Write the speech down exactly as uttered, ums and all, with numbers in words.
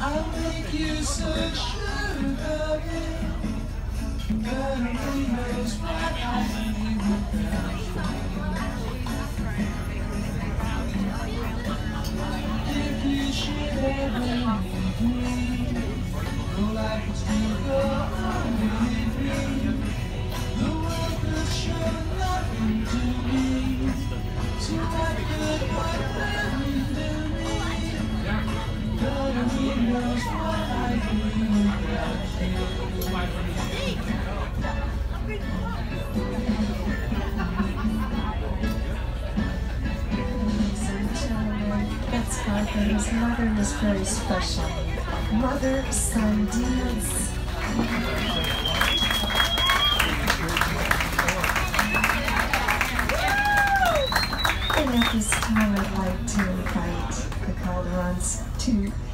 I'll make you so sure of it. God only knows what I'd be without you. If you should ever leave me, no life will still go on with me. The world could show nothing to me. So what good, what will you do me? God only knows what I'd be without you. That's Harper's mother was very special. Mother-son dance. And at this time, I'd like to invite the Calderons to